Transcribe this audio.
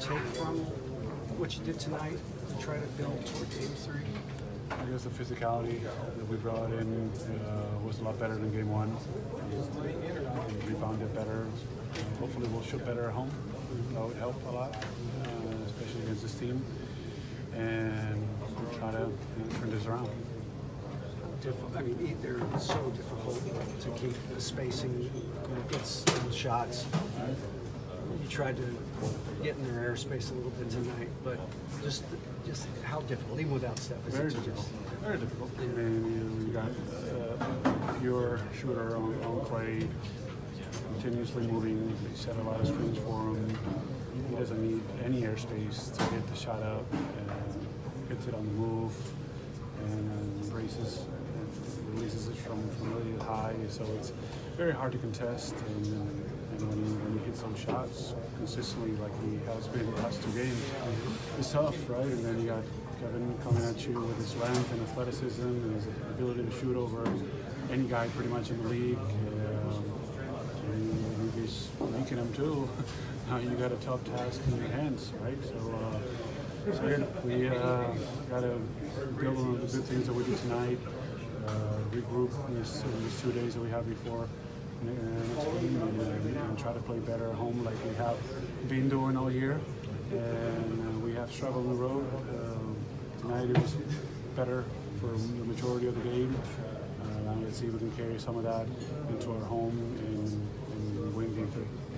take from what you did tonight to try to build toward Game 3? I guess the physicality that we brought in was a lot better than Game 1. We rebounded better. Hopefully we'll shoot better at home. That would help a lot, especially against this team. And we'll try to turn this around. I mean, they're so difficult to keep the spacing, get some shots. You tried to get in their airspace a little bit tonight, but just how difficult, even without Steph? Very difficult. Very difficult. I mean, you got a pure shooter on play, continuously moving. They set a lot of screens for him. He doesn't need any airspace to get the shot up. Gets it on the move and embraces and releases it from really high. So it's very hard to contest. And when he hits those shots consistently, like he has been the last two games, it's tough, right? And then you got Kevin coming at you with his length and athleticism and his ability to shoot over any guy pretty much in the league. And he's weakening him too. You got a tough task in your hands, right? So we got to build on the good things that we did tonight, regroup in these 2 days that we have before and try to play better at home like we have been doing all year. And we have struggled on the road. Tonight it was better for the majority of the game. Let's see if we can carry some of that into our home and win Game 3.